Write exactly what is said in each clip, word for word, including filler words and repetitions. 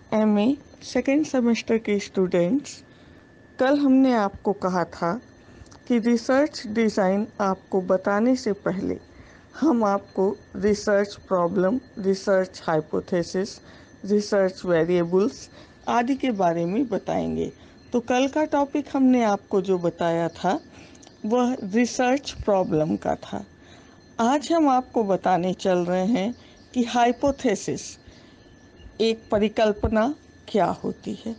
MA second semester के students, कल हमने आपको कहा था कि रिसर्च डिज़ाइन आपको बताने से पहले हम आपको research problem, research hypothesis, research variables आदि के बारे में बताएंगे। तो कल का टॉपिक हमने आपको जो बताया था वह रिसर्च प्रॉब्लम का था। आज हम आपको बताने चल रहे हैं कि हाइपोथेसिस, एक परिकल्पना, क्या होती है।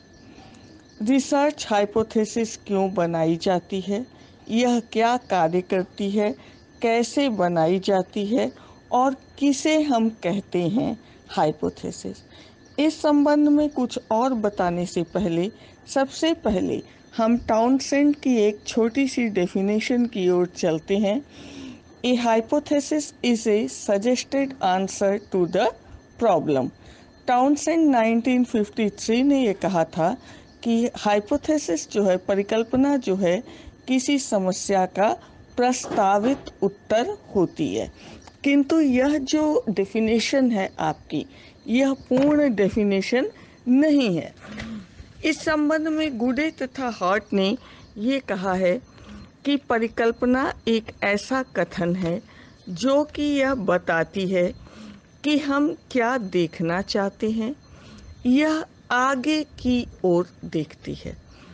रिसर्च हाइपोथेसिस क्यों बनाई जाती है, यह क्या कार्य करती है, कैसे बनाई जाती है और किसे हम कहते हैं हाइपोथेसिस। इस संबंध में कुछ और बताने से पहले सबसे पहले हम टाउनसेंड की एक छोटी सी डेफिनेशन की ओर चलते हैं। A hypothesis is a suggested answer to the problem. Townsend nineteen fifty three ने ये कहा था कि हाइपोथेसिस जो है, परिकल्पना जो है, किसी समस्या का प्रस्तावित उत्तर होती है। किंतु यह जो डेफिनेशन है आपकी, यह पूर्ण डेफिनेशन नहीं है। इस संबंध में गुडे तथा हॉट ने ये कहा है कि परिकल्पना एक ऐसा कथन है जो कि यह बताती है कि हम क्या देखना चाहते हैं, यह आगे की ओर देखती है।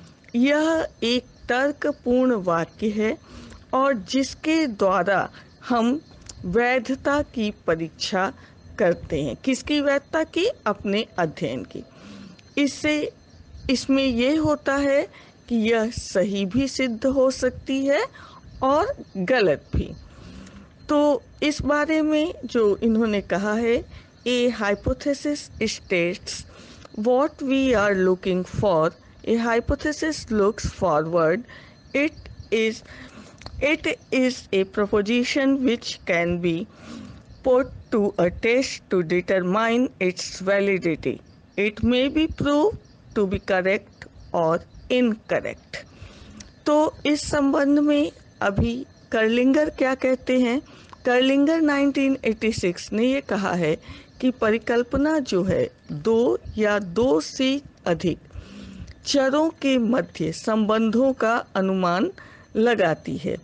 यह एक तर्कपूर्ण वाक्य है और जिसके द्वारा हम वैधता की परीक्षा करते हैं। किसकी वैधता की? अपने अध्ययन की। इससे इसमें यह होता है कि यह सही भी सिद्ध हो सकती है और गलत भी। तो इस बारे में जो इन्होंने कहा है, a hypothesis states what we are looking for. A hypothesis looks forward. It is it is a proposition which can be put to a test to determine its validity. It may be proved to be correct or incorrect. तो इस संबंध में अभी कर्लिंगर क्या कहते हैं? कर्लिंगर nineteen eighty six ने ये कहा है कि परिकल्पना जो है दो या दो से अधिक चरों के मध्य संबंधों का अनुमान लगाती है।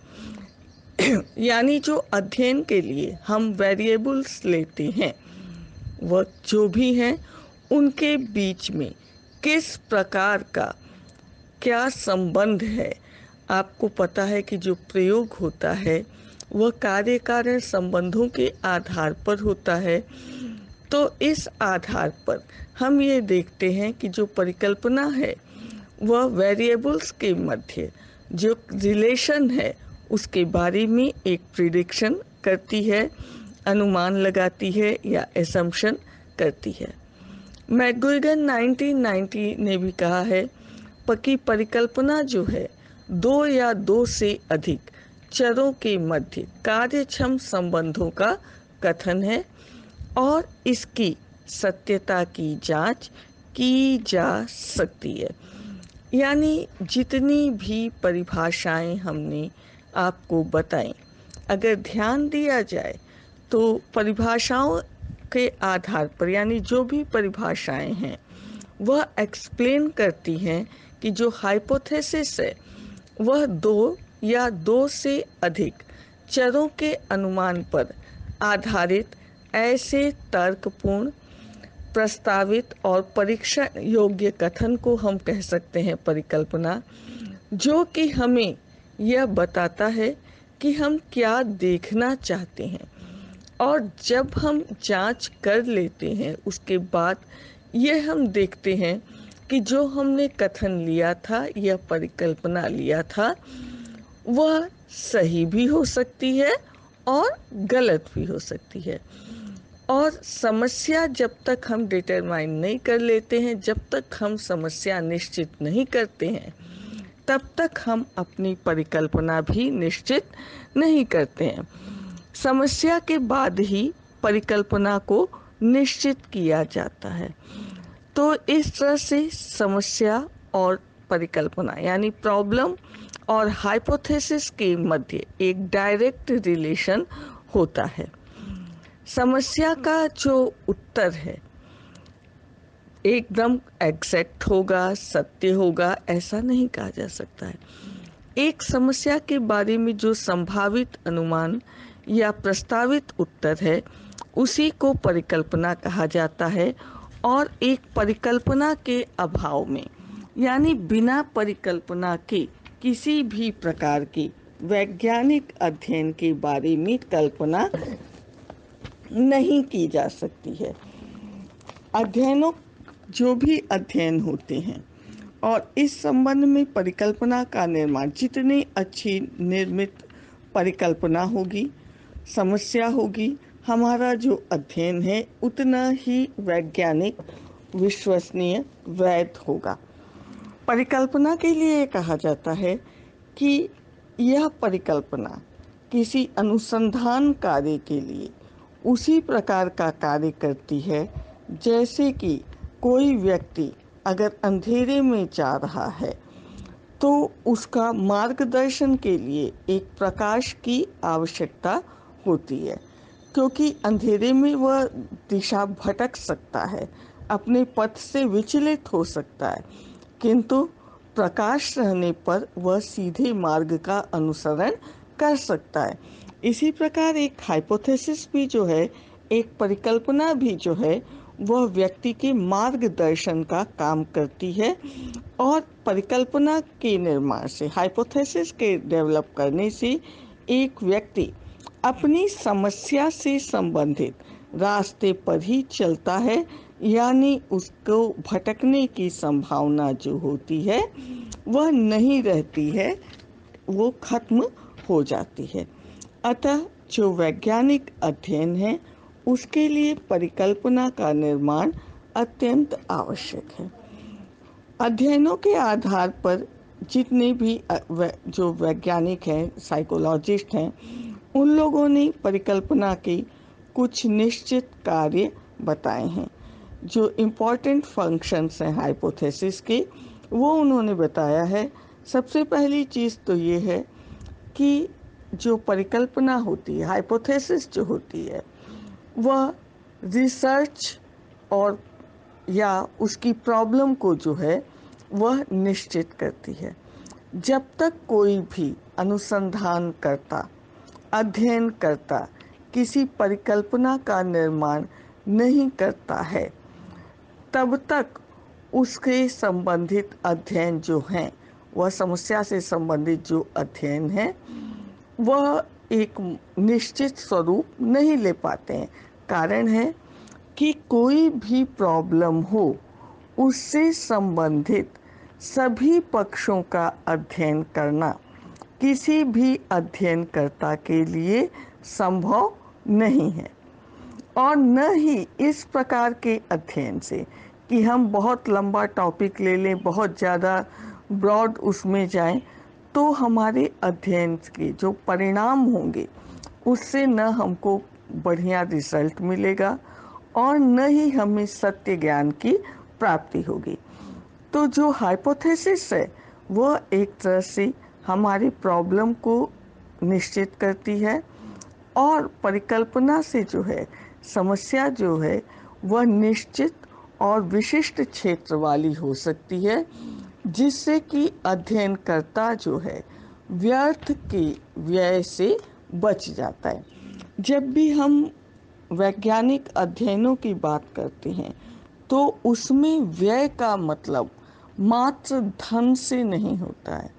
यानी जो अध्ययन के लिए हम वेरिएबल्स लेते हैं, वह जो भी हैं, उनके बीच में किस प्रकार का क्या संबंध है। आपको पता है कि जो प्रयोग होता है वह कार्य कारण संबंधों के आधार पर होता है। तो इस आधार पर हम ये देखते हैं कि जो परिकल्पना है वह वेरिएबल्स के मध्य जो रिलेशन है उसके बारे में एक प्रिडिक्शन करती है, अनुमान लगाती है या असम्पशन करती है। मैकगुइगन नाइनटीन नाइंटी ने भी कहा है कि परिकल्पना जो है दो या दो से अधिक चरों के मध्य कार्यक्षम संबंधों का कथन है और इसकी सत्यता की जांच की जा सकती है। यानी जितनी भी परिभाषाएं हमने आपको बताई, अगर ध्यान दिया जाए तो परिभाषाओं के आधार पर, यानी जो भी परिभाषाएं हैं वह एक्सप्लेन करती हैं कि जो हाइपोथेसिस है वह दो या दो से अधिक चरों के अनुमान पर आधारित ऐसे तर्कपूर्ण, प्रस्तावित और परीक्षण योग्य कथन को हम कह सकते हैं परिकल्पना, जो कि हमें यह बताता है कि हम क्या देखना चाहते हैं। और जब हम जांच कर लेते हैं उसके बाद यह हम देखते हैं कि जो हमने कथन लिया था या परिकल्पना लिया था वह सही भी हो सकती है और गलत भी हो सकती है। और समस्या जब तक हम डिटरमाइन नहीं कर लेते हैं, जब तक हम समस्या निश्चित नहीं करते हैं, तब तक हम अपनी परिकल्पना भी निश्चित नहीं करते हैं। समस्या के बाद ही परिकल्पना को निश्चित किया जाता है। तो इस तरह से समस्या और परिकल्पना यानी प्रॉब्लम और हाइपोथेसिस के मध्य एक डायरेक्ट रिलेशन होता है। समस्या का जो उत्तर है एकदम एग्जैक्ट होगा, सत्य होगा, ऐसा नहीं कहा जा सकता है। एक समस्या के बारे में जो संभावित अनुमान या प्रस्तावित उत्तर है, उसी को परिकल्पना कहा जाता है। और एक परिकल्पना के अभाव में, यानी बिना परिकल्पना के किसी भी प्रकार की वैज्ञानिक अध्ययन के बारे में कल्पना नहीं की जा सकती है। अध्ययनों जो भी अध्ययन होते हैं और इस संबंध में परिकल्पना का निर्माण, जितनी अच्छी निर्मित परिकल्पना होगी, समस्या होगी, हमारा जो अध्ययन है उतना ही वैज्ञानिक, विश्वसनीय, वैध होगा। परिकल्पना के लिए कहा जाता है कि यह परिकल्पना किसी अनुसंधान कार्य के लिए उसी प्रकार का कार्य करती है जैसे कि कोई व्यक्ति अगर अंधेरे में जा रहा है तो उसका मार्गदर्शन के लिए एक प्रकाश की आवश्यकता होती है, क्योंकि अंधेरे में वह दिशा भटक सकता है, अपने पथ से विचलित हो सकता है, किंतु प्रकाश रहने पर वह सीधे मार्ग का अनुसरण कर सकता है। इसी प्रकार एक हाइपोथेसिस भी जो है, एक परिकल्पना भी जो है, वह व्यक्ति के मार्गदर्शन का काम करती है। और परिकल्पना के निर्माण से, हाइपोथेसिस के डेवलप करने से एक व्यक्ति अपनी समस्या से संबंधित रास्ते पर ही चलता है, यानी उसको भटकने की संभावना जो होती है वह नहीं रहती है, वो खत्म हो जाती है। अतः जो वैज्ञानिक अध्ययन है उसके लिए परिकल्पना का निर्माण अत्यंत आवश्यक है। अध्ययनों के आधार पर जितने भी जो वैज्ञानिक हैं, साइकोलॉजिस्ट हैं, उन लोगों ने परिकल्पना के कुछ निश्चित कार्य बताए हैं। जो इम्पोर्टेंट फंक्शंस हैं हाइपोथेसिस के, वो उन्होंने बताया है। सबसे पहली चीज़ तो ये है कि जो परिकल्पना होती है, हाइपोथेसिस जो होती है, वह रिसर्च और या उसकी प्रॉब्लम को जो है वह निश्चित करती है। जब तक कोई भी अनुसंधान करता, अध्ययन करता किसी परिकल्पना का निर्माण नहीं करता है, तब तक उसके संबंधित अध्ययन जो हैं, वह समस्या से संबंधित जो अध्ययन है वह एक निश्चित स्वरूप नहीं ले पाते हैं। कारण है कि कोई भी प्रॉब्लम हो, उससे संबंधित सभी पक्षों का अध्ययन करना किसी भी अध्ययनकर्ता के लिए संभव नहीं है। और न ही इस प्रकार के अध्ययन से कि हम बहुत लंबा टॉपिक ले लें, बहुत ज़्यादा ब्रॉड उसमें जाएं, तो हमारे अध्ययन के जो परिणाम होंगे उससे न हमको बढ़िया रिजल्ट मिलेगा और न ही हमें सत्य ज्ञान की प्राप्ति होगी। तो जो हाइपोथेसिस है वह एक तरह से हमारी प्रॉब्लम को निश्चित करती है, और परिकल्पना से जो है समस्या जो है वह निश्चित और विशिष्ट क्षेत्र वाली हो सकती है, जिससे कि अध्ययनकर्ता जो है व्यर्थ के व्यय से बच जाता है। जब भी हम वैज्ञानिक अध्ययनों की बात करते हैं तो उसमें व्यय का मतलब मात्र धन से नहीं होता है।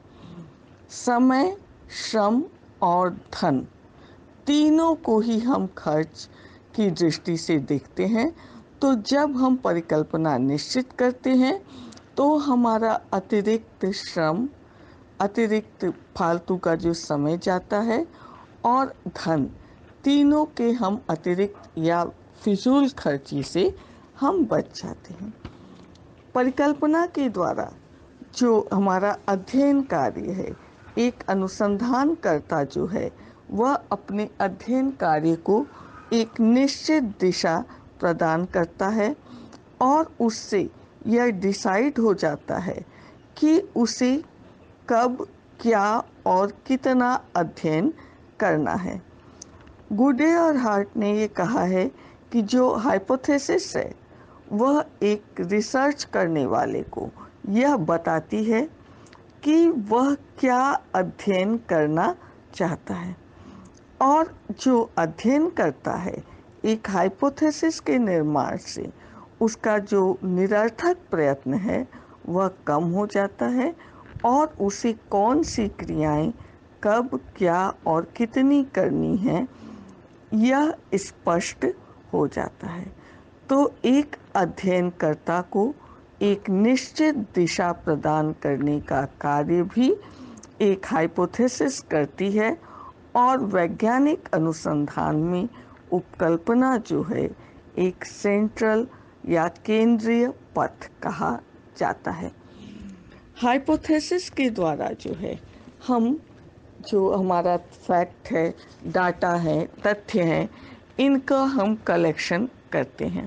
समय, श्रम और धन तीनों को ही हम खर्च की दृष्टि से देखते हैं। तो जब हम परिकल्पना निश्चित करते हैं तो हमारा अतिरिक्त श्रम, अतिरिक्त फालतू का जो समय जाता है, और धन, तीनों के हम अतिरिक्त या फिजूल खर्ची से हम बच जाते हैं। परिकल्पना के द्वारा जो हमारा अध्ययन कार्य है, एक अनुसंधानकर्ता जो है वह अपने अध्ययन कार्य को एक निश्चित दिशा प्रदान करता है और उससे यह डिसाइड हो जाता है कि उसे कब, क्या और कितना अध्ययन करना है। गुडे और हार्ट ने ये कहा है कि जो हाइपोथेसिस है वह एक रिसर्च करने वाले को यह बताती है कि वह क्या अध्ययन करना चाहता है, और जो अध्ययन करता है एक हाइपोथेसिस के निर्माण से उसका जो निरर्थक प्रयत्न है वह कम हो जाता है और उसे कौन सी क्रियाएं कब क्या और कितनी करनी है यह स्पष्ट हो जाता है। तो एक अध्ययनकर्ता को एक निश्चित दिशा प्रदान करने का कार्य भी एक हाइपोथेसिस करती है, और वैज्ञानिक अनुसंधान में उपकल्पना जो है एक सेंट्रल या केंद्रीय पथ कहा जाता है। हाइपोथेसिस के द्वारा जो है हम जो हमारा फैक्ट है, डाटा है, तथ्य हैं, इनका हम कलेक्शन करते हैं।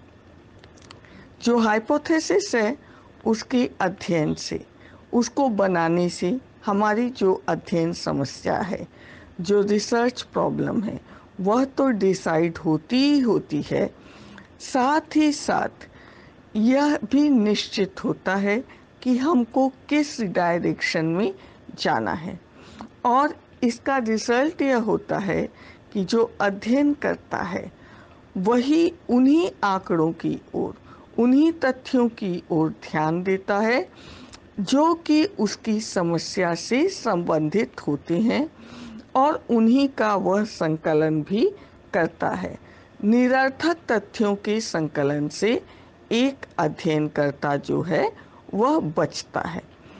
जो हाइपोथेसिस है उसके अध्ययन से, उसको बनाने से हमारी जो अध्ययन समस्या है, जो रिसर्च प्रॉब्लम है, वह तो डिसाइड होती ही होती है। साथ ही साथ यह भी निश्चित होता है कि हमको किस डायरेक्शन में जाना है, और इसका रिजल्ट यह होता है कि जो अध्ययन करता है वही उन्हीं आंकड़ों की ओर, उन्हीं तथ्यों की ओर ध्यान देता है जो कि उसकी समस्या से संबंधित होते हैं, और उन्हीं का वह संकलन भी करता है। निरर्थक तथ्यों के संकलन से एक अध्ययनकर्ता जो है वह बचता है।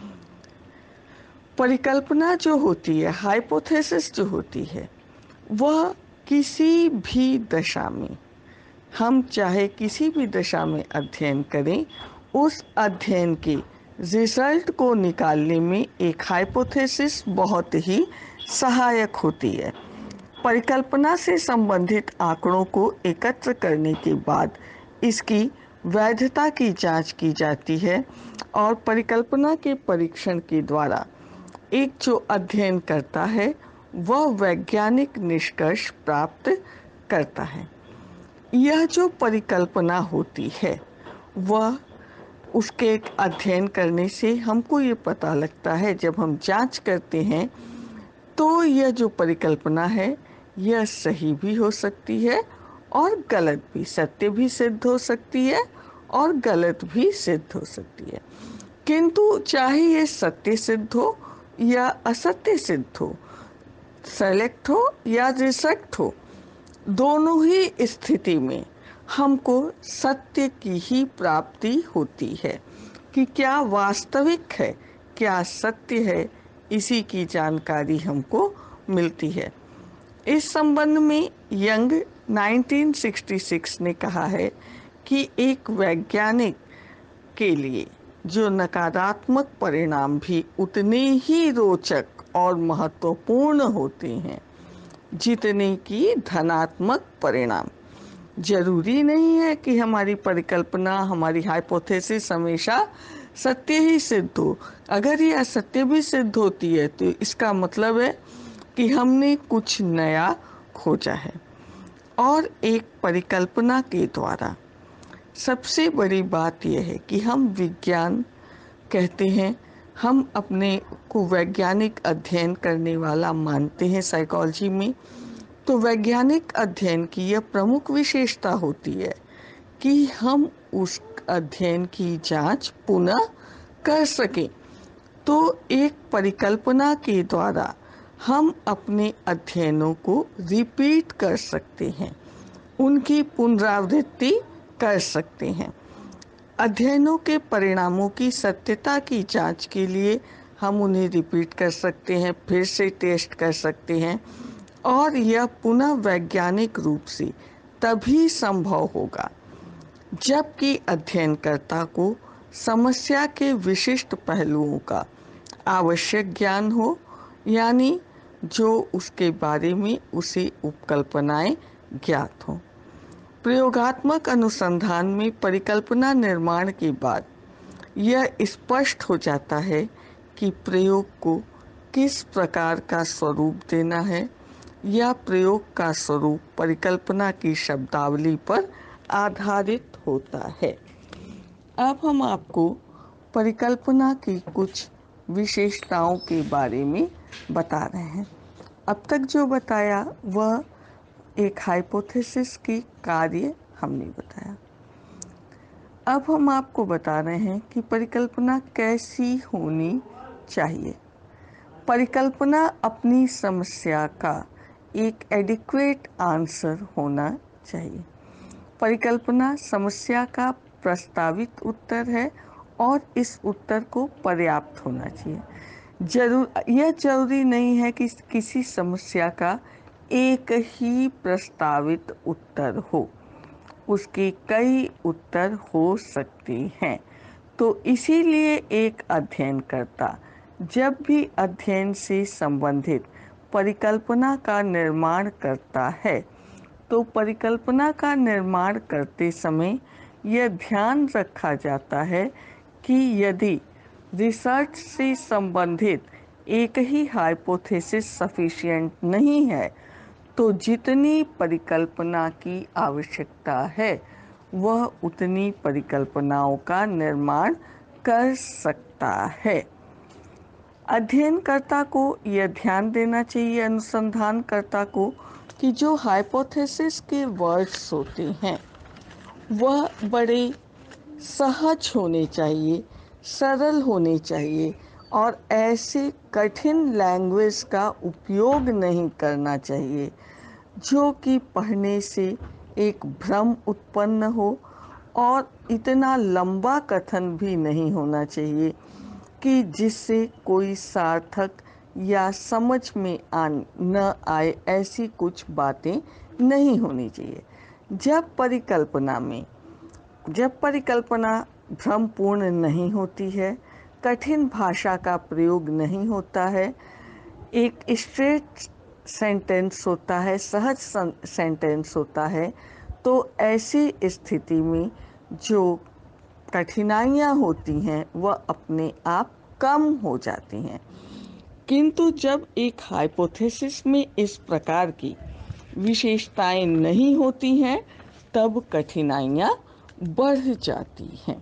परिकल्पना जो होती है, हाइपोथेसिस जो होती है, वह किसी भी दशा में, हम चाहे किसी भी दशा में अध्ययन करें, उस अध्ययन के रिजल्ट को निकालने में एक हाइपोथेसिस बहुत ही सहायक होती है। परिकल्पना से संबंधित आंकड़ों को एकत्र करने के बाद इसकी वैधता की जांच की जाती है, और परिकल्पना के परीक्षण के द्वारा एक जो अध्ययन करता है वह वैज्ञानिक निष्कर्ष प्राप्त करता है। यह जो परिकल्पना होती है वह उसके एक अध्ययन करने से हमको ये पता लगता है, जब हम जांच करते हैं तो यह जो परिकल्पना है यह सही भी हो सकती है और गलत भी, सत्य भी सिद्ध हो सकती है और गलत भी सिद्ध हो सकती है। किंतु चाहे ये सत्य सिद्ध हो या असत्य सिद्ध हो, सेलेक्ट हो या रिजेक्ट हो, दोनों ही स्थिति में हमको सत्य की ही प्राप्ति होती है कि क्या वास्तविक है, क्या सत्य है, इसी की जानकारी हमको मिलती है। इस संबंध में यंग उन्नीस सौ छियासठ ने कहा है कि एक वैज्ञानिक के लिए जो नकारात्मक परिणाम भी उतने ही रोचक और महत्वपूर्ण होते हैं जितने कि धनात्मक परिणाम। जरूरी नहीं है कि हमारी परिकल्पना, हमारी हाइपोथेसिस हमेशा सत्य ही सिद्ध हो। अगर ये असत्य भी सिद्ध होती है तो इसका मतलब है कि हमने कुछ नया खोजा है। और एक परिकल्पना के द्वारा सबसे बड़ी बात यह है कि हम विज्ञान कहते हैं, हम अपने को वैज्ञानिक अध्ययन करने वाला मानते हैं साइकोलॉजी में। तो वैज्ञानिक अध्ययन की यह प्रमुख विशेषता होती है कि हम उस अध्ययन की जांच पुनः कर सकें। तो एक परिकल्पना के द्वारा हम अपने अध्ययनों को रिपीट कर सकते हैं, उनकी पुनरावृत्ति कर सकते हैं। अध्ययनों के परिणामों की सत्यता की जांच के लिए हम उन्हें रिपीट कर सकते हैं, फिर से टेस्ट कर सकते हैं, और यह पुनः वैज्ञानिक रूप से तभी संभव होगा जबकि अध्ययनकर्ता को समस्या के विशिष्ट पहलुओं का आवश्यक ज्ञान हो, यानी जो उसके बारे में उसे उपकल्पनाएं ज्ञात हों। प्रयोगात्मक अनुसंधान में परिकल्पना निर्माण के बाद यह स्पष्ट हो जाता है कि प्रयोग को किस प्रकार का स्वरूप देना है, या प्रयोग का स्वरूप परिकल्पना की शब्दावली पर आधारित होता है। अब हम आपको परिकल्पना की कुछ विशेषताओं के बारे में बता रहे हैं। अब तक जो बताया वह एक हाइपोथेसिस की कार्य हमने बताया। अब हम आपको बता रहे हैं कि परिकल्पना कैसी होनी चाहिए। परिकल्पना अपनी समस्या का एक एडिक्वेट आंसर होना चाहिए। परिकल्पना समस्या का प्रस्तावित उत्तर है और इस उत्तर को पर्याप्त होना चाहिए। जरूर यह जरूरी नहीं है कि किसी समस्या का एक ही प्रस्तावित उत्तर हो, उसके कई उत्तर हो सकते हैं। तो इसीलिए एक अध्ययनकर्ता जब भी अध्ययन से संबंधित परिकल्पना का निर्माण करता है तो परिकल्पना का निर्माण करते समय यह ध्यान रखा जाता है कि यदि रिसर्च से संबंधित एक ही हाइपोथेसिस सफिशिएंट नहीं है तो जितनी परिकल्पना की आवश्यकता है वह उतनी परिकल्पनाओं का निर्माण कर सकता है। अध्ययनकर्ता को यह ध्यान देना चाहिए, अनुसंधानकर्ता को, कि जो हाइपोथेसिस के वर्ड्स होते हैं वह बड़े सहज होने चाहिए, सरल होने चाहिए और ऐसे कठिन लैंग्वेज का उपयोग नहीं करना चाहिए जो कि पढ़ने से एक भ्रम उत्पन्न हो, और इतना लंबा कथन भी नहीं होना चाहिए कि जिससे कोई सार्थक या समझ में आ न आए, ऐसी कुछ बातें नहीं होनी चाहिए। जब परिकल्पना में जब परिकल्पना भ्रमपूर्ण नहीं होती है, कठिन भाषा का प्रयोग नहीं होता है, एक स्ट्रेट सेंटेंस होता है, सहज सेंटेंस होता है, तो ऐसी स्थिति में जो कठिनाइयाँ होती हैं वह अपने आप कम हो जाती हैं। किंतु जब एक हाइपोथेसिस में इस प्रकार की विशेषताएं नहीं होती हैं तब कठिनाइयाँ बढ़ जाती हैं।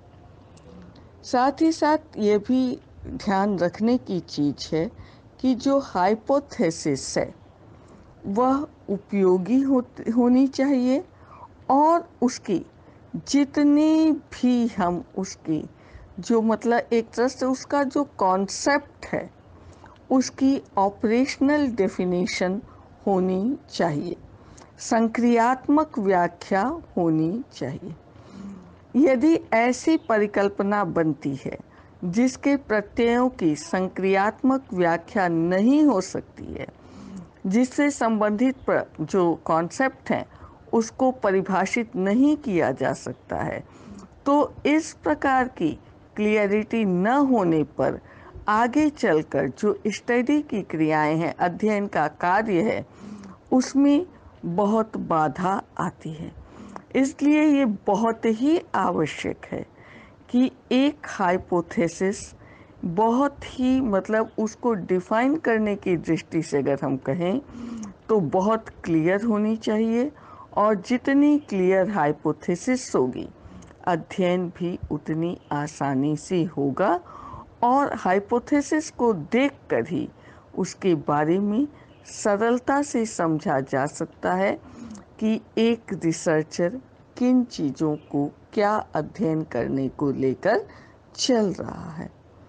साथ ही साथ ये भी ध्यान रखने की चीज़ है कि जो हाइपोथेसिस है वह उपयोगी हो, होनी चाहिए और उसकी जितनी भी हम उसकी जो मतलब एक तरह से उसका जो कॉन्सेप्ट है उसकी ऑपरेशनल डेफिनेशन होनी चाहिए, संक्रियात्मक व्याख्या होनी चाहिए। यदि ऐसी परिकल्पना बनती है जिसके प्रत्ययों की संक्रियात्मक व्याख्या नहीं हो सकती है, जिससे संबंधित जो कॉन्सेप्ट है उसको परिभाषित नहीं किया जा सकता है, तो इस प्रकार की क्लियरिटी न होने पर आगे चलकर जो स्टडी की क्रियाएं हैं, अध्ययन का कार्य है, उसमें बहुत बाधा आती है। इसलिए ये बहुत ही आवश्यक है कि एक हाइपोथेसिस बहुत ही मतलब उसको डिफाइन करने की दृष्टि से अगर हम कहें तो बहुत क्लियर होनी चाहिए, और जितनी क्लियर हाइपोथेसिस होगी अध्ययन भी उतनी आसानी से होगा, और हाइपोथेसिस को देखकर ही उसके बारे में सरलता से समझा जा सकता है कि एक रिसर्चर किन चीज़ों को क्या अध्ययन करने को लेकर चल रहा है।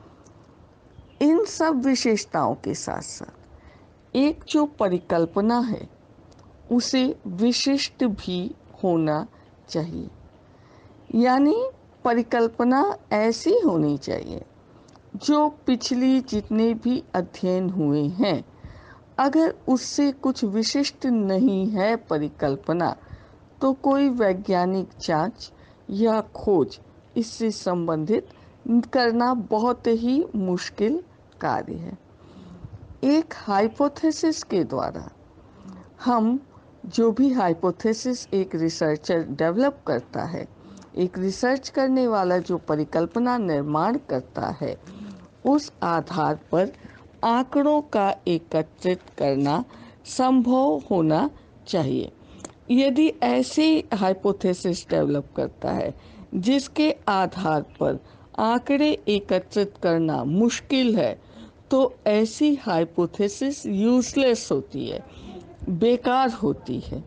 इन सब विशेषताओं के साथ साथ एक जो परिकल्पना है उसे विशिष्ट भी होना चाहिए, यानी परिकल्पना ऐसी होनी चाहिए जो पिछली जितने भी अध्ययन हुए हैं अगर उससे कुछ विशिष्ट नहीं है परिकल्पना तो कोई वैज्ञानिक जांच या खोज इससे संबंधित करना बहुत ही मुश्किल कार्य है। एक हाइपोथेसिस के द्वारा हम जो भी हाइपोथेसिस एक रिसर्चर डेवलप करता है, एक रिसर्च करने वाला जो परिकल्पना निर्माण करता है, उस आधार पर आंकड़ों का एकत्रित करना संभव होना चाहिए। यदि ऐसे हाइपोथेसिस डेवलप करता है जिसके आधार पर आंकड़े एकत्रित करना मुश्किल है, तो ऐसी हाइपोथेसिस यूजलेस होती है, बेकार होती है।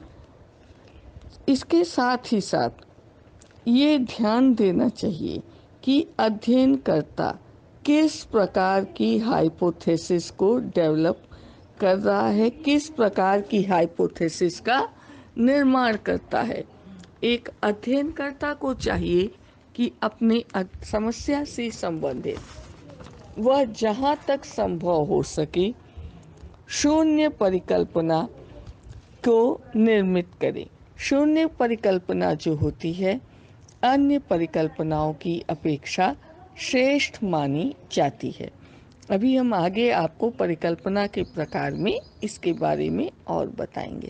इसके साथ ही साथ ये ध्यान देना चाहिए कि अध्ययनकर्ता किस प्रकार की हाइपोथेसिस को डेवलप कर रहा है, किस प्रकार की हाइपोथेसिस का निर्माण करता है। एक अध्ययनकर्ता को चाहिए कि अपनी समस्या से संबंधित वह जहाँ तक संभव हो सके शून्य परिकल्पना को निर्मित करे। शून्य परिकल्पना जो होती है अन्य परिकल्पनाओं की अपेक्षा श्रेष्ठ मानी जाती है। अभी हम आगे आपको परिकल्पना के प्रकार में इसके बारे में और बताएंगे।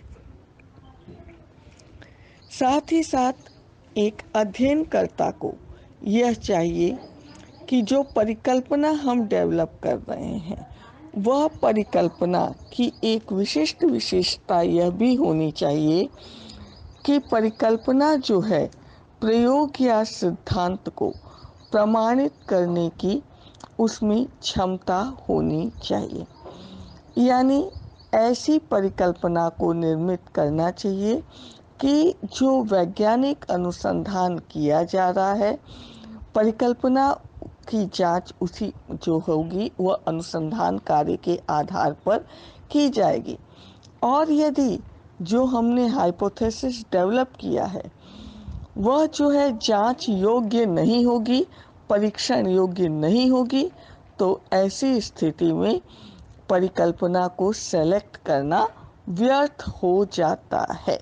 साथ ही साथ एक अध्ययनकर्ता को यह चाहिए कि जो परिकल्पना हम डेवलप कर रहे हैं वह परिकल्पना की एक विशिष्ट विशेषता यह भी होनी चाहिए कि परिकल्पना जो है प्रयोग या सिद्धांत को प्रमाणित करने की उसमें क्षमता होनी चाहिए। यानी ऐसी परिकल्पना को निर्मित करना चाहिए कि जो वैज्ञानिक अनुसंधान किया जा रहा है परिकल्पना की जांच उसी जो होगी वह अनुसंधान कार्य के आधार पर की जाएगी। और यदि जो हमने हाइपोथेसिस डेवलप किया है वह जो है जांच योग्य नहीं होगी, परीक्षण योग्य नहीं होगी, तो ऐसी स्थिति में परिकल्पना को सेलेक्ट करना व्यर्थ हो जाता है।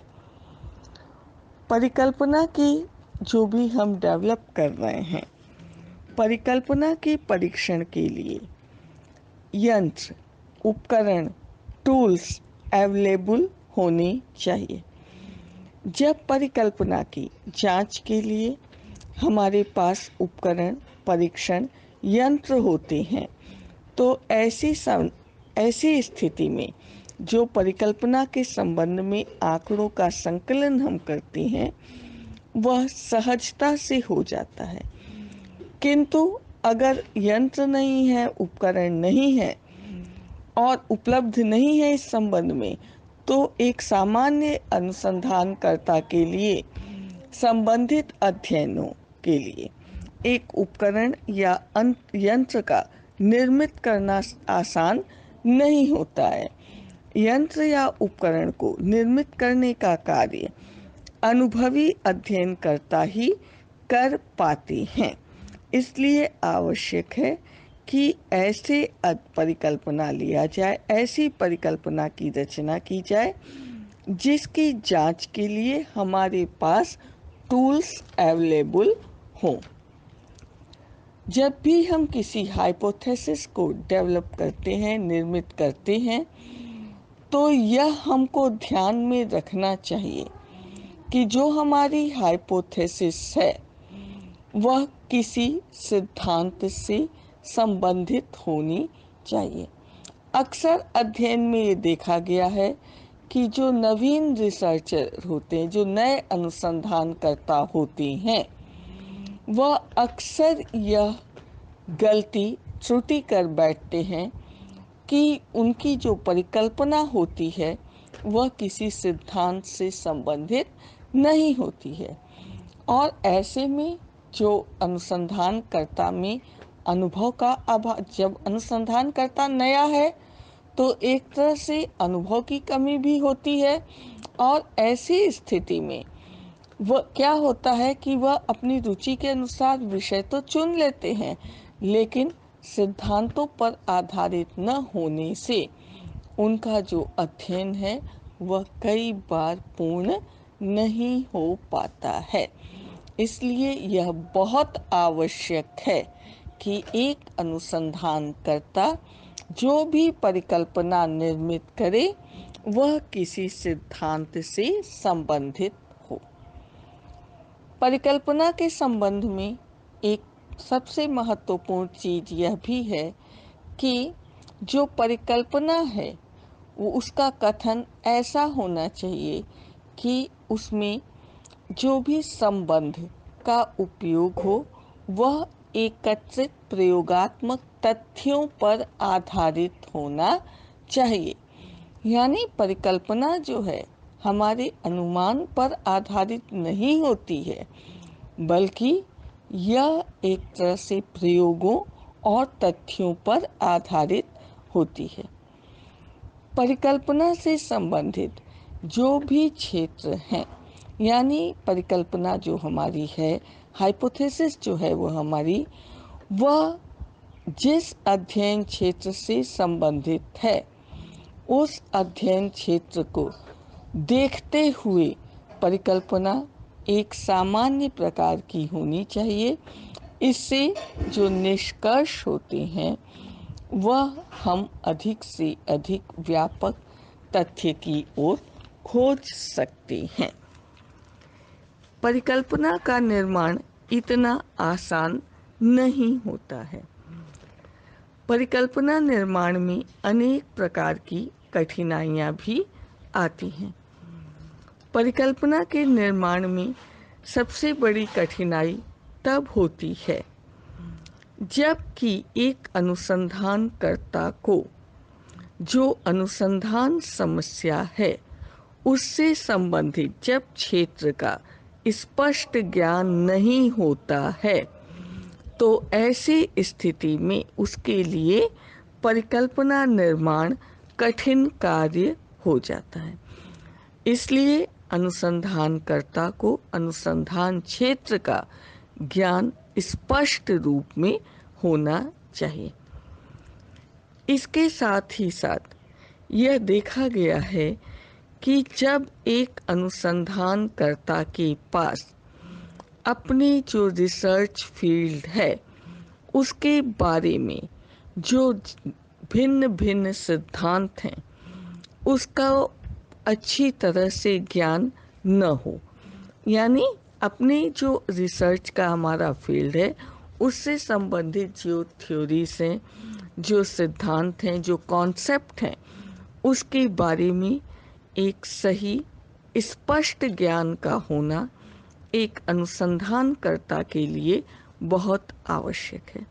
परिकल्पना की जो भी हम डेवलप कर रहे हैं परिकल्पना के परीक्षण के लिए यंत्र, उपकरण, टूल्स अवेलेबल होने चाहिए। जब परिकल्पना की जांच के लिए हमारे पास उपकरण, परीक्षण यंत्र होते हैं तो ऐसी सम, ऐसी स्थिति में जो परिकल्पना के संबंध में आंकड़ों का संकलन हम करते हैं वह सहजता से हो जाता है। किंतु अगर यंत्र नहीं है, उपकरण नहीं है और उपलब्ध नहीं है इस संबंध में, तो एक सामान्य अनुसंधानकर्ता के लिए संबंधित अध्ययनों के लिए एक उपकरण या यंत्र का निर्मित करना आसान नहीं होता है। यंत्र या उपकरण को निर्मित करने का कार्य अनुभवी अध्ययनकर्ता ही कर पाते हैं। इसलिए आवश्यक है कि ऐसे परिकल्पना लिया जाए, ऐसी परिकल्पना की रचना की जाए जिसकी जांच के लिए हमारे पास टूल्स अवेलेबल हों। जब भी हम किसी हाइपोथेसिस को डेवलप करते हैं, निर्मित करते हैं, तो यह हमको ध्यान में रखना चाहिए कि जो हमारी हाइपोथेसिस है वह किसी सिद्धांत से संबंधित होनी चाहिए। अक्सर अध्ययन में ये देखा गया है कि जो नवीन रिसर्चर होते हैं, जो नए अनुसंधानकर्ता होते हैं, वह अक्सर यह गलती त्रुटि कर बैठते हैं कि उनकी जो परिकल्पना होती है वह किसी सिद्धांत से संबंधित नहीं होती है। और ऐसे में जो अनुसंधानकर्ता में अनुभव का अभाव, जब अनुसंधानकर्ता नया है तो एक तरह से अनुभव की कमी भी होती है। और ऐसी स्थिति में वह क्या होता है कि वह अपनी रुचि के अनुसार विषय तो चुन लेते हैं, लेकिन सिद्धांतों पर आधारित न होने से उनका जो अध्ययन है वह कई बार पूर्ण नहीं हो पाता है। इसलिए यह बहुत आवश्यक है कि एक अनुसंधानकर्ता जो भी परिकल्पना निर्मित करे वह किसी सिद्धांत से संबंधित हो। परिकल्पना के संबंध में एक सबसे महत्वपूर्ण चीज यह भी है कि जो परिकल्पना है वो उसका कथन ऐसा होना चाहिए कि उसमें जो भी संबंध का उपयोग हो वह एकत्रित प्रयोगात्मक तथ्यों पर आधारित होना चाहिए। यानी परिकल्पना जो है हमारे अनुमान पर आधारित नहीं होती है, बल्कि यह एक तरह से प्रयोगों और तथ्यों पर आधारित होती है। परिकल्पना से संबंधित जो भी क्षेत्र हैं, यानी परिकल्पना जो हमारी है, हाइपोथेसिस जो है वो हमारी, वह जिस अध्ययन क्षेत्र से संबंधित है उस अध्ययन क्षेत्र को देखते हुए परिकल्पना एक सामान्य प्रकार की होनी चाहिए। इससे जो निष्कर्ष होते हैं वह हम अधिक से अधिक व्यापक तथ्य की ओर खोज सकते हैं। परिकल्पना का निर्माण इतना आसान नहीं होता है। परिकल्पना निर्माण में अनेक प्रकार की कठिनाइयाँ भी आती हैं। परिकल्पना के निर्माण में सबसे बड़ी कठिनाई तब होती है जबकि एक अनुसंधानकर्ता को जो अनुसंधान समस्या है उससे संबंधित जब क्षेत्र का स्पष्ट ज्ञान नहीं होता है, तो ऐसी स्थिति में उसके लिए परिकल्पना निर्माण कठिन कार्य हो जाता है। इसलिए अनुसंधानकर्ता को अनुसंधान क्षेत्र का ज्ञान स्पष्ट रूप में होना चाहिए। इसके साथ ही साथ यह देखा गया है कि जब एक अनुसंधानकर्ता के पास अपनी जो रिसर्च फील्ड है उसके बारे में जो भिन्न भिन्न सिद्धांत हैं उसका अच्छी तरह से ज्ञान न हो, यानी अपनी जो रिसर्च का हमारा फील्ड है उससे संबंधित जो थ्योरीज हैं, जो सिद्धांत हैं, जो कॉन्सेप्ट हैं, उसके बारे में एक सही स्पष्ट ज्ञान का होना एक अनुसंधानकर्ता के लिए बहुत आवश्यक है।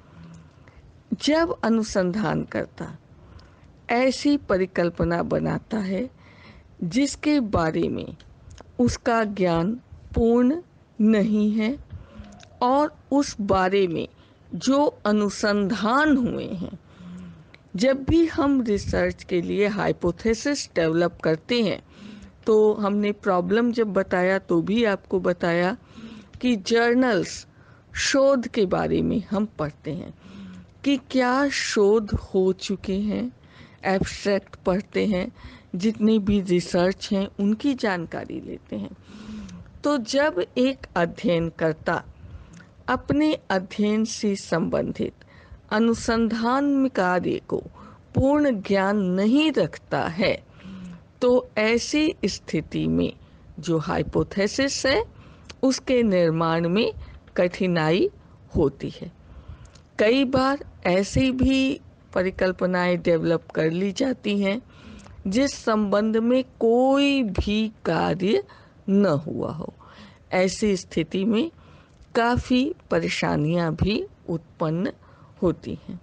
जब अनुसंधानकर्ता ऐसी परिकल्पना बनाता है जिसके बारे में उसका ज्ञान पूर्ण नहीं है और उस बारे में जो अनुसंधान हुए हैं, जब भी हम रिसर्च के लिए हाइपोथेसिस डेवलप करते हैं तो हमने प्रॉब्लम जब बताया तो भी आपको बताया कि जर्नल्स, शोध के बारे में हम पढ़ते हैं कि क्या शोध हो चुके हैं, एब्स्ट्रैक्ट पढ़ते हैं, जितनी भी रिसर्च हैं उनकी जानकारी लेते हैं। तो जब एक अध्ययनकर्ता अपने अध्ययन से संबंधित अनुसंधान कार्य को पूर्ण ज्ञान नहीं रखता है, तो ऐसी स्थिति में जो हाइपोथेसिस है उसके निर्माण में कठिनाई होती है। कई बार ऐसी भी परिकल्पनाएं डेवलप कर ली जाती हैं जिस संबंध में कोई भी कार्य न हुआ हो। ऐसी स्थिति में काफ़ी परेशानियां भी उत्पन्न होती हैं।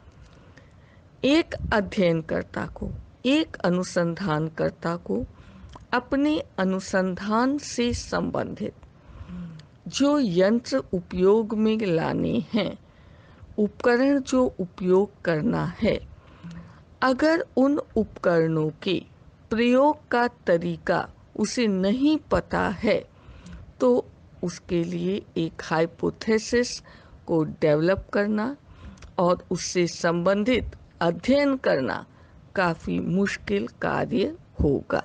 एक अध्ययनकर्ता को, एक अनुसंधानकर्ता को अपने अनुसंधान से संबंधित जो यंत्र उपयोग में लाने हैं, उपकरण जो उपयोग करना है, अगर उन उपकरणों के प्रयोग का तरीका उसे नहीं पता है तो उसके लिए एक हाइपोथेसिस को डेवलप करना और उससे संबंधित अध्ययन करना काफ़ी मुश्किल कार्य होगा।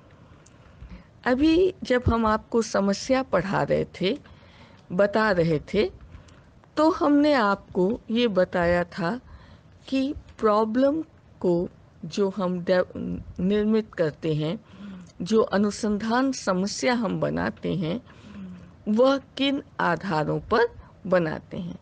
अभी जब हम आपको समस्या पढ़ा रहे थे, बता रहे थे, तो हमने आपको ये बताया था कि प्रॉब्लम को जो हम निर्मित करते हैं, जो अनुसंधान समस्या हम बनाते हैं, वह किन आधारों पर बनाते हैं।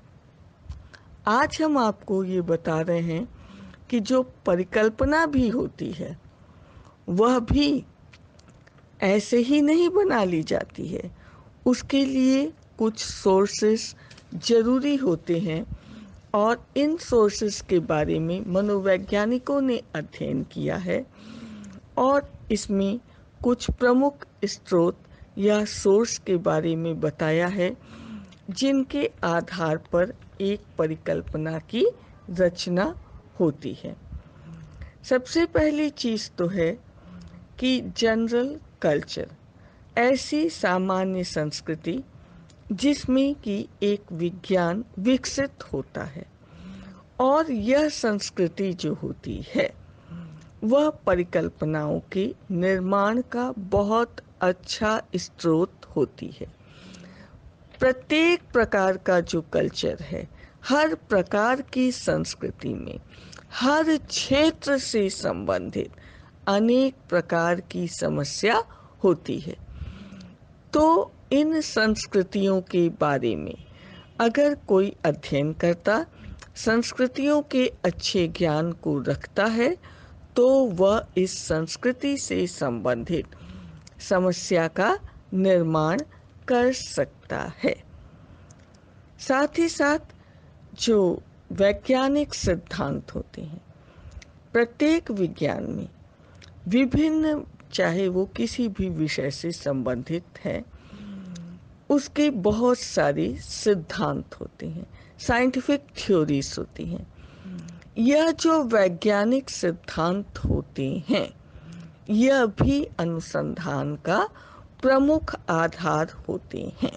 आज हम आपको ये बता रहे हैं कि जो परिकल्पना भी होती है वह भी ऐसे ही नहीं बना ली जाती है। उसके लिए कुछ सोर्सेस ज़रूरी होते हैं और इन सोर्सेस के बारे में मनोवैज्ञानिकों ने अध्ययन किया है और इसमें कुछ प्रमुख स्रोत या सोर्स के बारे में बताया है जिनके आधार पर एक परिकल्पना की रचना होती है। सबसे पहली चीज़ तो है कि जनरल कल्चर, ऐसी सामान्य संस्कृति जिसमें कि एक विज्ञान विकसित होता है और यह संस्कृति जो होती है वह परिकल्पनाओं के निर्माण का बहुत अच्छा स्रोत होती है। प्रत्येक प्रकार का जो कल्चर है, हर प्रकार की संस्कृति में हर क्षेत्र से संबंधित अनेक प्रकार की समस्या होती है। तो इन संस्कृतियों के बारे में अगर कोई अध्ययन करता, संस्कृतियों के अच्छे ज्ञान को रखता है, तो वह इस संस्कृति से संबंधित समस्या का निर्माण कर सकता है। साथ ही साथ जो वैज्ञानिक सिद्धांत होते हैं, प्रत्येक विज्ञान में विभिन्न, चाहे वो किसी भी विषय से संबंधित है, उसके बहुत सारे सिद्धांत होते हैं, साइंटिफिक थ्योरीज होती हैं। यह जो वैज्ञानिक सिद्धांत होते हैं, यह भी अनुसंधान का प्रमुख आधार होते हैं।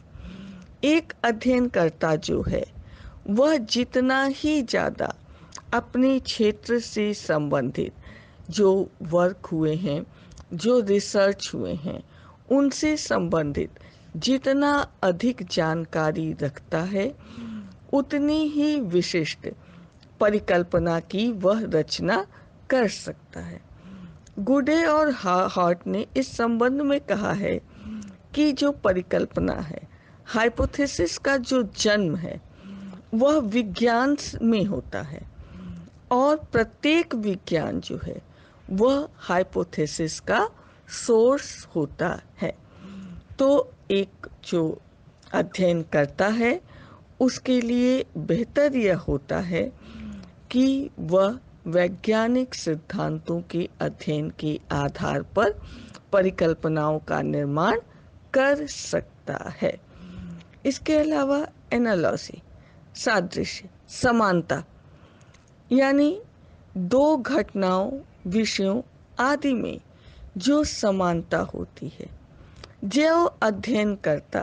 एक अध्ययनकर्ता जो है वह जितना ही ज़्यादा अपने क्षेत्र से संबंधित जो वर्क हुए हैं, जो रिसर्च हुए हैं, उनसे संबंधित जितना अधिक जानकारी रखता है, उतनी ही विशिष्ट परिकल्पना की वह रचना कर सकता है। गुडे और हार्ट ने इस संबंध में कहा है कि जो परिकल्पना है, हाइपोथेसिस का जो जन्म है, वह विज्ञान में होता है और प्रत्येक विज्ञान जो है वह हाइपोथेसिस का सोर्स होता है। तो एक जो अध्ययन करता है उसके लिए बेहतर यह होता है कि वह वैज्ञानिक सिद्धांतों के अध्ययन के आधार पर परिकल्पनाओं का निर्माण कर सकता है। इसके अलावा एनालॉजी, सादृश्य, समानता, यानी दो घटनाओं, विषयों आदि में जो समानता होती है, जो अध्ययन करता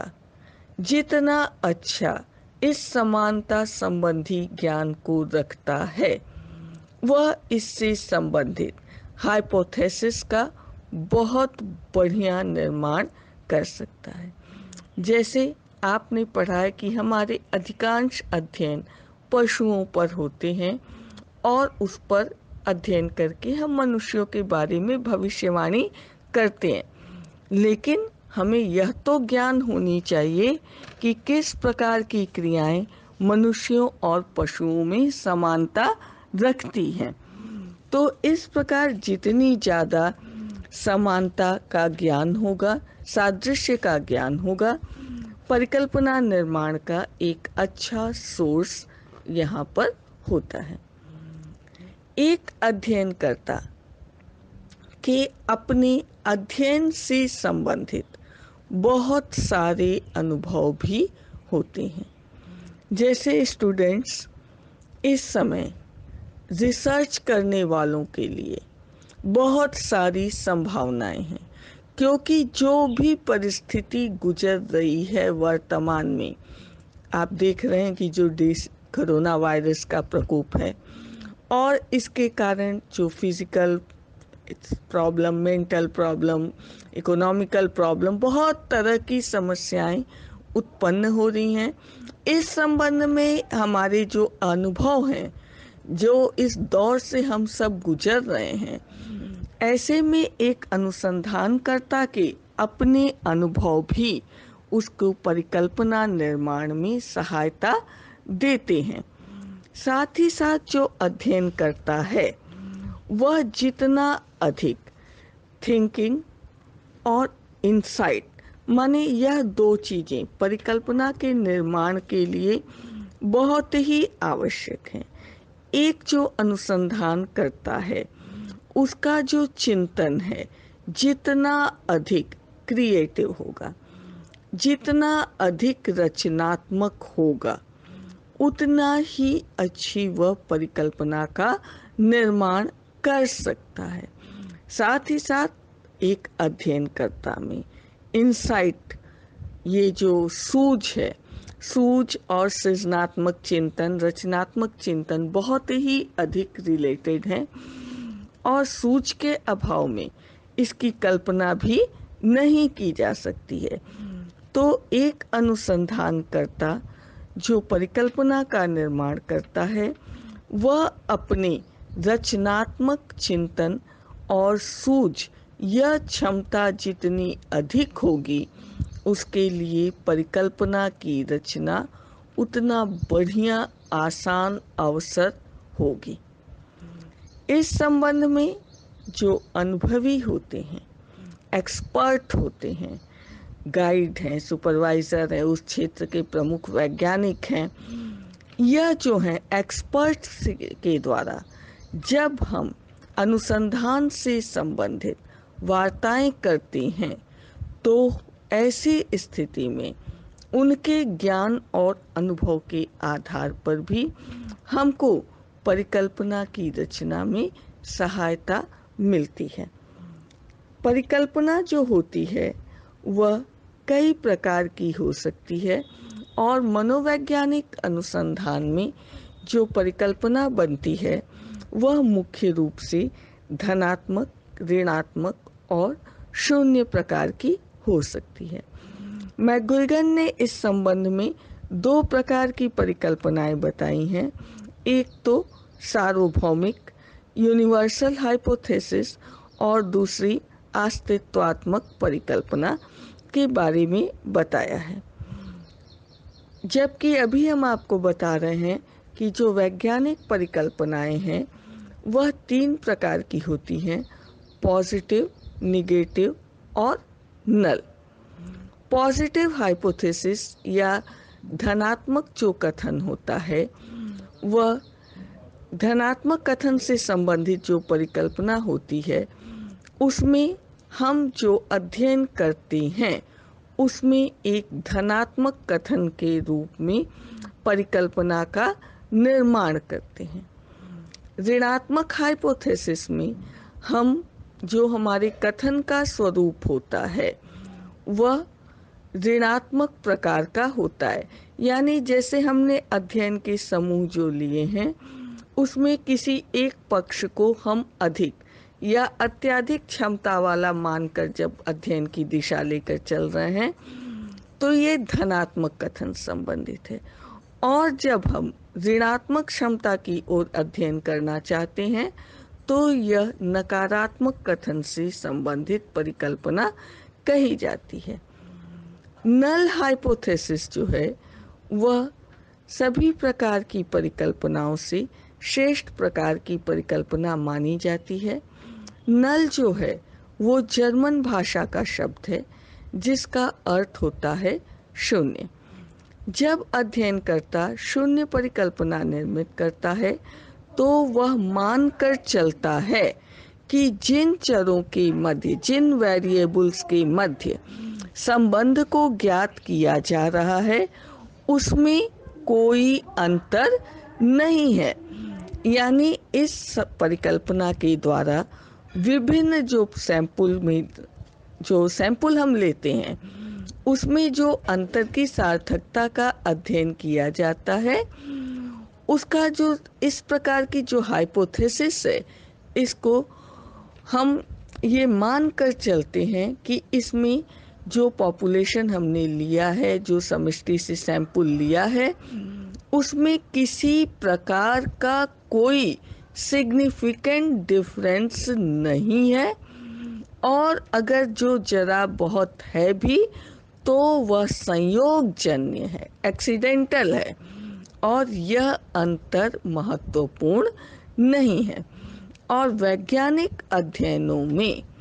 जितना अच्छा इस समानता संबंधी ज्ञान को रखता है, वह इससे संबंधित हाइपोथेसिस का बहुत बढ़िया निर्माण कर सकता है। जैसे आपने पढ़ा है कि हमारे अधिकांश अध्ययन पशुओं पर होते हैं और उस पर अध्ययन करके हम मनुष्यों के बारे में भविष्यवाणी करते हैं, लेकिन हमें यह तो ज्ञान होनी चाहिए कि किस प्रकार की क्रियाएं मनुष्यों और पशुओं में समानता रखती हैं। तो इस प्रकार जितनी ज़्यादा समानता का ज्ञान होगा, सादृश्य का ज्ञान होगा, परिकल्पना निर्माण का एक अच्छा सोर्स यहाँ पर होता है। एक अध्ययनकर्ता के अपने अध्ययन से संबंधित बहुत सारे अनुभव भी होते हैं। जैसे स्टूडेंट्स इस समय रिसर्च करने वालों के लिए बहुत सारी संभावनाएं हैं, क्योंकि जो भी परिस्थिति गुजर रही है वर्तमान में, आप देख रहे हैं कि जो देश कोरोना वायरस का प्रकोप है और इसके कारण जो physical problem, mental problem, economical problem, बहुत तरह की समस्याएं उत्पन्न हो रही हैं। इस संबंध में हमारे जो अनुभव हैं, जो इस दौर से हम सब गुजर रहे हैं, ऐसे में एक अनुसंधानकर्ता के अपने अनुभव भी उसको परिकल्पना निर्माण में सहायता देते हैं। साथ ही साथ जो अध्ययन करता है वह जितना अधिक थिंकिंग और इंसाइट, माने यह दो चीजें परिकल्पना के निर्माण के लिए बहुत ही आवश्यक हैं। एक जो अनुसंधान करता है उसका जो चिंतन है जितना अधिक क्रिएटिव होगा, जितना अधिक रचनात्मक होगा, उतना ही अच्छी वह परिकल्पना का निर्माण कर सकता है। साथ ही साथ एक अध्ययनकर्ता में इंसाइट, ये जो सूझ है, सूझ और सृजनात्मक चिंतन, रचनात्मक चिंतन बहुत ही अधिक रिलेटेड है और सूझ के अभाव में इसकी कल्पना भी नहीं की जा सकती है। तो एक अनुसंधानकर्ता जो परिकल्पना का निर्माण करता है वह अपने रचनात्मक चिंतन और सूझ, यह क्षमता जितनी अधिक होगी उसके लिए परिकल्पना की रचना उतना बढ़िया आसान अवसर होगी। इस संबंध में जो अनुभवी होते हैं, एक्सपर्ट होते हैं, गाइड हैं, सुपरवाइजर हैं, उस क्षेत्र के प्रमुख वैज्ञानिक हैं, यह जो है एक्सपर्ट्स के द्वारा जब हम अनुसंधान से संबंधित वार्ताएं करते हैं तो ऐसी स्थिति में उनके ज्ञान और अनुभव के आधार पर भी हमको परिकल्पना की रचना में सहायता मिलती है। परिकल्पना जो होती है वह कई प्रकार की हो सकती है और मनोवैज्ञानिक अनुसंधान में जो परिकल्पना बनती है वह मुख्य रूप से धनात्मक, ऋणात्मक और शून्य प्रकार की हो सकती है। मैकगुइगन ने इस संबंध में दो प्रकार की परिकल्पनाएं बताई हैं। एक तो सार्वभौमिक, यूनिवर्सल हाइपोथेसिस, और दूसरी अस्तित्वात्मक परिकल्पना के बारे में बताया है। जबकि अभी हम आपको बता रहे हैं कि जो वैज्ञानिक परिकल्पनाएं हैं वह तीन प्रकार की होती हैं: पॉजिटिव, निगेटिव और नल। पॉजिटिव हाइपोथेसिस या धनात्मक जो कथन होता है वह धनात्मक कथन से संबंधित जो परिकल्पना होती है उसमें हम जो अध्ययन करते हैं उसमें एक धनात्मक कथन के रूप में परिकल्पना का निर्माण करते हैं। ऋणात्मक हाइपोथेसिस में हम जो हमारे कथन का स्वरूप होता है वह ऋणात्मक प्रकार का होता है, यानी जैसे हमने अध्ययन के समूह जो लिए हैं उसमें किसी एक पक्ष को हम अधिक या अत्यधिक क्षमता वाला मानकर जब अध्ययन की दिशा लेकर चल रहे हैं तो ये धनात्मक कथन संबंधित है। और जब हम ऋणात्मक क्षमता की ओर अध्ययन करना चाहते हैं तो यह नकारात्मक कथन से संबंधित परिकल्पना कही जाती है। नल हाइपोथेसिस जो है वह सभी प्रकार की परिकल्पनाओं से श्रेष्ठ प्रकार की परिकल्पना मानी जाती है। नल जो है वो जर्मन भाषा का शब्द है जिसका अर्थ होता है शून्य। जब अध्ययनकर्ता शून्य परिकल्पना निर्मित करता है तो वह मानकर चलता है कि जिन चरों के मध्य, जिन वेरिएबल्स के मध्य संबंध को ज्ञात किया जा रहा है उसमें कोई अंतर नहीं है। यानी इस परिकल्पना के द्वारा विभिन्न जो सैंपल में जो सैंपल हम लेते हैं उसमें जो अंतर की सार्थकता का अध्ययन किया जाता है, उसका जो इस प्रकार की जो हाइपोथेसिस है इसको हम ये मान कर चलते हैं कि इसमें जो पॉपुलेशन हमने लिया है, जो समष्टि से सैंपल लिया है, उसमें किसी प्रकार का कोई सिग्निफिकेंट डिफरेंस नहीं है और अगर जो जरा बहुत है भी तो वह संयोगजन्य है, एक्सीडेंटल है और यह अंतर महत्वपूर्ण नहीं है। और वैज्ञानिक अध्ययनों में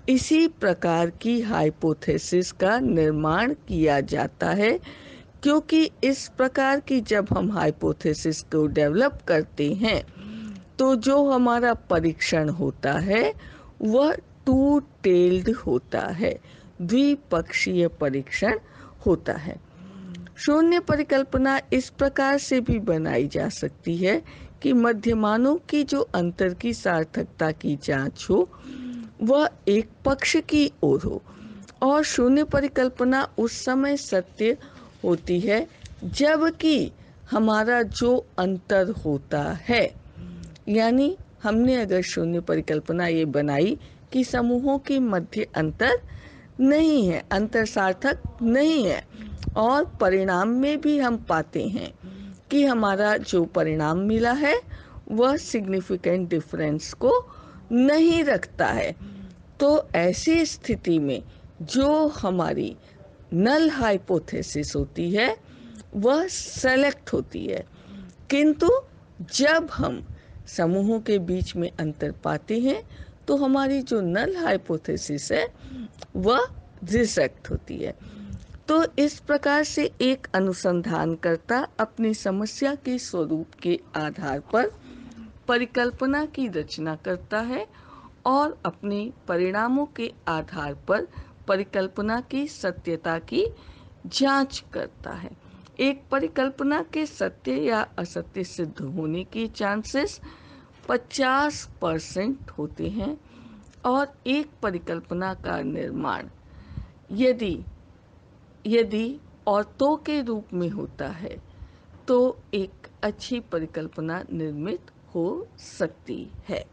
इसी प्रकार की हाइपोथेसिस का निर्माण किया जाता है, क्योंकि इस प्रकार की जब हम हाइपोथेसिस को डेवलप करते हैं तो जो हमारा परीक्षण होता है वह टू टेल्ड होता है, द्विपक्षीय परीक्षण होता है। शून्य परिकल्पना इस प्रकार से भी बनाई जा सकती है कि मध्यमानों की जो अंतर की सार्थकता की जांच हो वह एक पक्ष की ओर हो, और शून्य परिकल्पना उस समय सत्य होती है जबकि हमारा जो अंतर होता है, यानी हमने अगर शून्य परिकल्पना ये बनाई कि समूहों के मध्य अंतर नहीं है, अंतर सार्थक नहीं है, और परिणाम में भी हम पाते हैं कि हमारा जो परिणाम मिला है वह सिग्निफिकेंट डिफरेंस को नहीं रखता है, तो ऐसी स्थिति में जो हमारी नल हाइपोथेसिस होती है वह सेलेक्ट होती है। किंतु जब हम समूहों के बीच में अंतर पाते हैं तो हमारी जो नल हाइपोथेसिस है वह रिजेक्ट होती है। तो इस प्रकार से एक अनुसंधानकर्ता अपनी समस्या के स्वरूप के आधार पर परिकल्पना की रचना करता है और अपने परिणामों के आधार पर परिकल्पना की सत्यता की जांच करता है। एक परिकल्पना के सत्य या असत्य सिद्ध होने के चांसेस पचास परसेंट होते हैं, और एक परिकल्पना का निर्माण यदि यदि और तो के रूप में होता है तो एक अच्छी परिकल्पना निर्मित हो सकती है।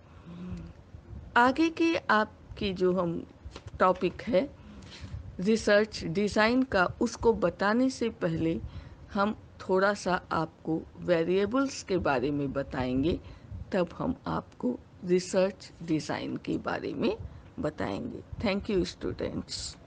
आगे के आपकी जो हम टॉपिक है रिसर्च डिज़ाइन का, उसको बताने से पहले हम थोड़ा सा आपको वेरिएबल्स के बारे में बताएंगे, तब हम आपको रिसर्च डिज़ाइन के बारे में बताएंगे। Thank you students.